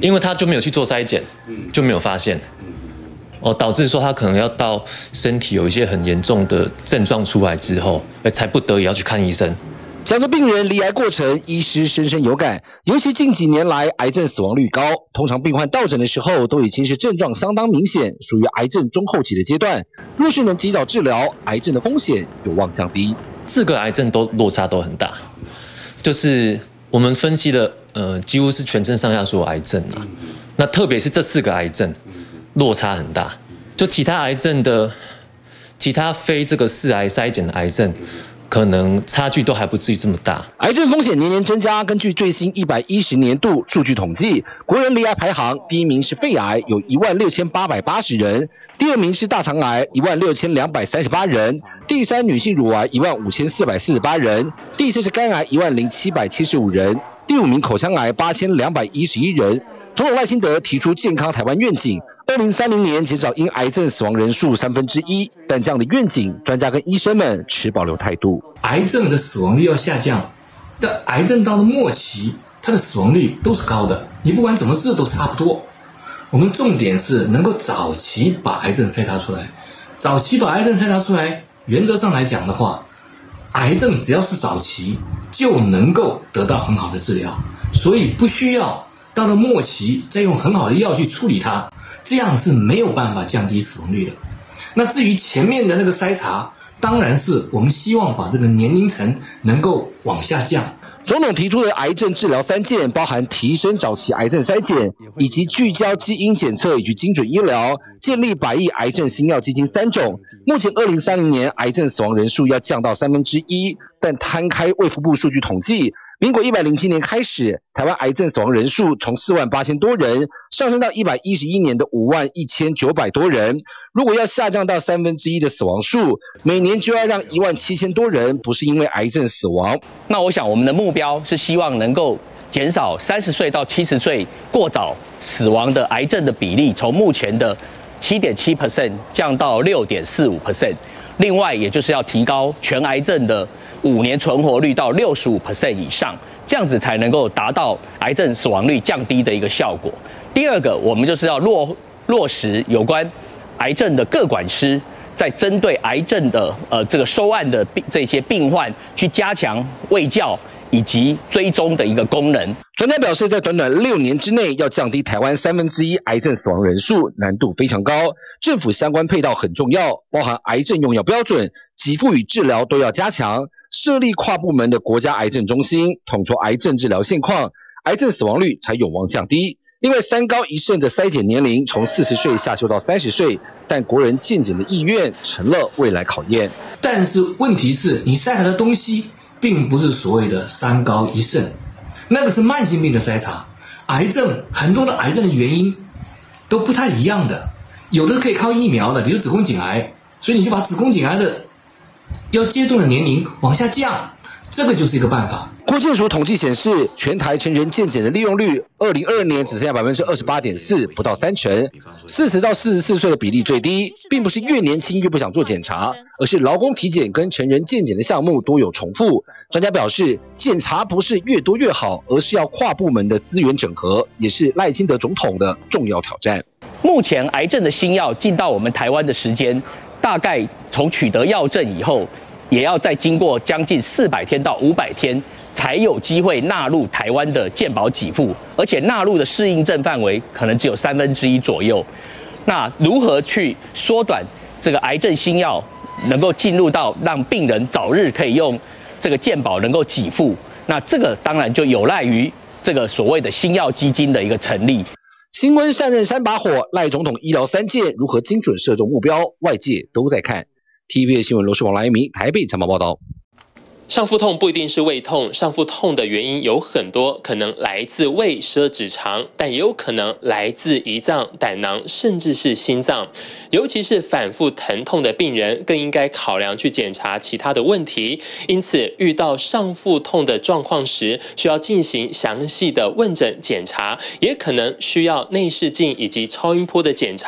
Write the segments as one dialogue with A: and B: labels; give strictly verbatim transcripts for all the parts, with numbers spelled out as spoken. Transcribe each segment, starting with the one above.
A: 因为他就没有去做筛检，就没有发现，哦，导致说他可能要到身体有一些很严重的症状出来之后，才不得已要去看医生。
B: 讲着病人罹癌过程，医师深深有感，尤其近几年来癌症死亡率高，通常病患到诊的时候都已经是症状相当明显，属于癌症中后期的阶段。若是能及早治疗，癌症的风险有望降低。
A: 四个癌症都落差都很大，就是我们分析的，呃，几乎是全身上下所有癌症啊。那特别是这四个癌症，落差很大。就其他癌症的，其他非这个四癌筛检的癌症，可能差距都还不至于这么大。
B: 癌症风险年年增加。根据最新一百一十年度数据统计，国人罹癌排行第一名是肺癌，有一万六千八百八十人；第二名是大肠癌，一万六千两百三十八人；第三女性乳癌，一万五千四百四十八人；第四是肝癌，一万零七百七十五人；第五名口腔癌，八千两百一十一人。总统赖清德提出健康台湾愿景，二零三零年减少因癌症死亡人数三分之一，但这样的愿景，专家跟医生们持保留态度。
C: 癌症的死亡率要下降，但癌症到了末期，它的死亡率都是高的，你不管怎么治都差不多。我们重点是能够早期把癌症筛查出来，早期把癌症筛查出来，原则上来讲的话，癌症只要是早期就能够得到很好的治疗，所以不需要到了末期再用很好的药去处理它，这样是没有办法降低死亡率的。那至于前面的那个筛查，当然是我们希望把这个年龄层能够往下降。
B: 总统提出的癌症治疗三件，包含提升早期癌症筛检，以及聚焦基因检测以及精准医疗，建立百亿癌症新药基金三种。目前二零三零年癌症死亡人数要降到三分之一，但摊开卫福部数据统计，民国一百零七年开始，台湾癌症死亡人数从四万八千多人上升到一百一十一年的五万一千九百多人。如果要下降到三分之一的死亡数，每年就要让一万七千多人不是因为癌症死亡。
D: 那我想我们的目标是希望能够减少三十岁到七十岁过早死亡的癌症的比例，从目前的 百分之七点七 降到 百分之六点四五。另外，也就是要提高全癌症的五年存活率到 百分之六十五 以上，这样子才能够达到癌症死亡率降低的一个效果。第二个，我们就是要落落实有关癌症的个管师，在针对癌症的呃这个收案的病这些病患，去加强卫教以及追踪的一个功能。
B: 专家表示，在短短六年之内要降低台湾三分之一癌症死亡人数，难度非常高。政府相关配套很重要，包含癌症用药标准、给付与治疗都要加强，设立跨部门的国家癌症中心，统筹癌症治疗现况，癌症死亡率才有望降低。另外，三高一肾的筛检年龄从四十岁下修到三十岁，但国人健检的意愿成了未来考验。
C: 但是问题是，你筛查的东西并不是所谓的三高一肾，那个是慢性病的筛查。癌症很多的癌症的原因都不太一样的，有的可以靠疫苗的，比如子宫颈癌，所以你就把子宫颈癌的要接种的年龄往下降，这个就是一个办法。
B: 国健署统计显示，全台成人健检的利用率，二零二二年只剩下百分之二十八点四，不到三成。四十到四十四岁的比例最低，并不是越年轻越不想做检查，而是劳工体检跟成人健检的项目多有重复。专家表示，检查不是越多越好，而是要跨部门的资源整合，也是赖清德总统的重要挑战。
D: 目前癌症的新药进到我们台湾的时间，大概从取得药证以后，也要再经过将近四百天到五百天，才有机会纳入台湾的健保给付，而且纳入的适应症范围可能只有三分之一左右。那如何去缩短这个癌症新药能够进入到让病人早日可以用这个健保能够给付？那这个当然就有赖于这个所谓的新药基金的一个成立。
B: 新温上任三把火，赖总统医疗三箭如何精准射中目标，外界都在看。T V B 新闻罗世王来明台北采访报道。
E: 上腹痛不一定是胃痛，上腹痛的原因有很多，可能来自胃、十二指肠，但也有可能来自胰脏、胆囊，甚至是心脏。尤其是反复疼痛的病人，更应该考量去检查其他的问题。因此，遇到上腹痛的状况时，需要进行详细的问诊检查，也可能需要内视镜以及超音波的检查。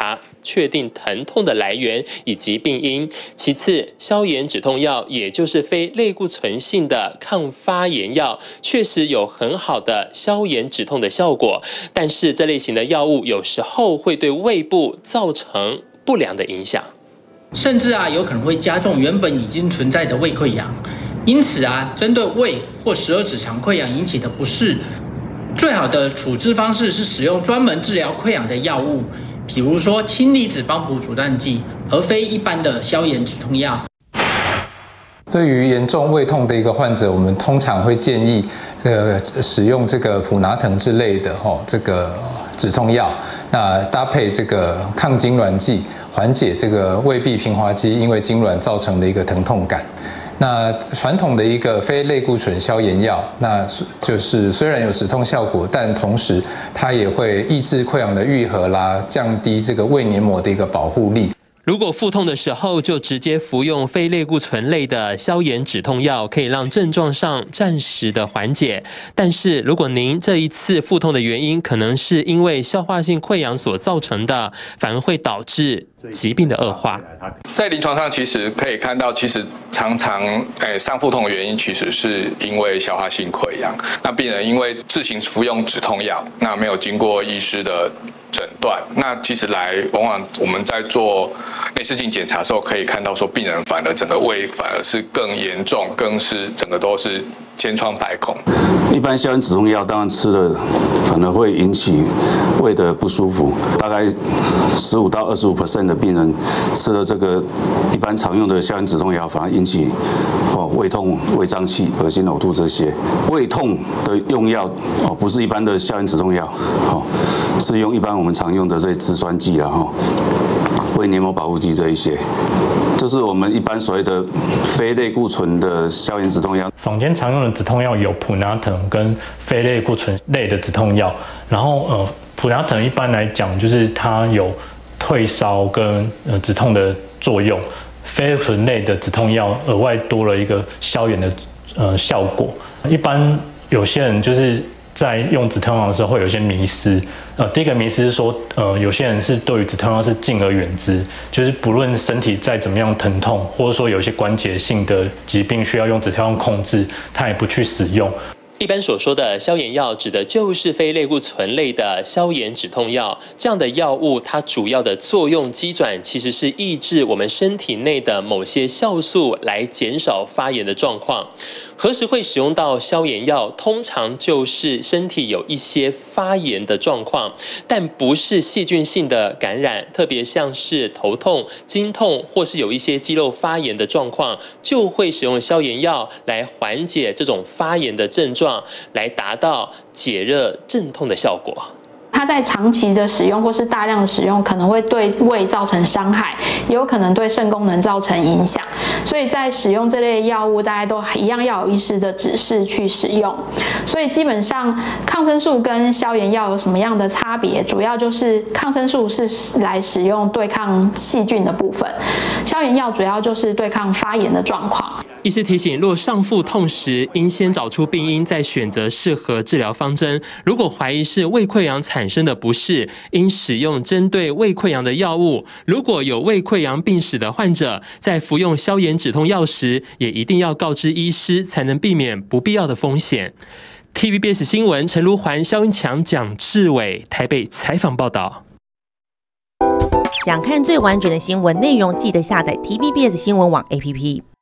E: 确定疼痛的来源以及病因。其次，消炎止痛药，也就是非类固醇性的抗发炎药，确实有很好的消炎止痛的效果，但是这类型的药物有时候会对胃部造成不良的影响，
F: 甚至啊有可能会加重原本已经存在的胃溃疡。因此啊，针对胃或十二指肠溃疡引起的不适，最好的处置方式是使用专门治疗溃疡的药物，比如说氢离子帮浦阻断剂，而非一般的消炎止痛药。
G: 对于严重胃痛的一个患者，我们通常会建议这个使用这个普拿疼之类的哦，这个止痛药，那搭配这个抗痉挛剂，缓解这个胃壁平滑肌因为痉挛造成的一个疼痛感。那传统的一个非类固醇消炎药，那就是虽然有止痛效果，但同时它也会抑制溃疡的愈合啦，降低这个胃黏膜的一个保护力。
E: 如果腹痛的时候就直接服用非类固醇类的消炎止痛药，可以让症状上暂时的缓解。但是如果您这一次腹痛的原因可能是因为消化性溃疡所造成的，反而会导致疾病的恶化。
H: 在临床上其实可以看到，其实常常诶上腹痛的原因其实是因为消化性溃疡。那病人因为自行服用止痛药，那没有经过医师的诊断，那其实来往往我们在做内视镜检查的时候，可以看到说病人反而整个胃反而是更严重，更是整个都是千疮百孔。
I: 一般消炎止痛药当然吃了反而会引起胃的不舒服，大概十五到二十五 percent 的病人吃了这个一般常用的消炎止痛药，反而引起哦胃痛、胃胀气、恶心、呕吐这些。胃痛的用药哦不是一般的消炎止痛药，哦是用一般我们常用的这些制酸剂啦哈。胃黏膜保护剂这一些，这是我们一般所谓的非类固醇的消炎止痛药。
J: 坊间常用的止痛药有普拿疼跟非类固醇类的止痛药。然后呃，普拿疼一般来讲就是它有退烧跟呃止痛的作用，非类固醇类的止痛药额外多了一个消炎的呃效果。一般有些人就是在用止痛药的时候会有一些迷思，呃，第一个迷思是说，呃，有些人是对于止痛药是敬而远之，就是不论身体再怎么样疼痛，或者说有一些关节性的疾病需要用止痛药控制，他也不去使用。
E: 一般所说的消炎药指的就是非类固醇类的消炎止痛药，这样的药物它主要的作用机转其实是抑制我们身体内的某些酵素，来减少发炎的状况。何时会使用到消炎药？通常就是身体有一些发炎的状况，但不是细菌性的感染，特别像是头痛、经痛或是有一些肌肉发炎的状况，就会使用消炎药来缓解这种发炎的症状，来达到解热镇痛的效果。
K: 它在长期的使用或是大量的使用，可能会对胃造成伤害，也有可能对肾功能造成影响。所以在使用这类药物，大家都一样要有医师的指示去使用。所以基本上，抗生素跟消炎药有什么样的差别？主要就是抗生素是来使用对抗细菌的部分，消炎药主要就是对抗发炎的状况。
E: 医师提醒，若上腹痛时，应先找出病因，再选择适合治疗方针。如果怀疑是胃溃疡产生的不适，应使用针对胃溃疡的药物。如果有胃溃疡病史的患者，在服用消炎止痛药时，也一定要告知医师，才能避免不必要的风险。T V B S 新闻陈如环、肖英强、蒋志伟台北采访报道。
L: 想看最完整的新闻内容，记得下载 T V B S 新闻网 A P P。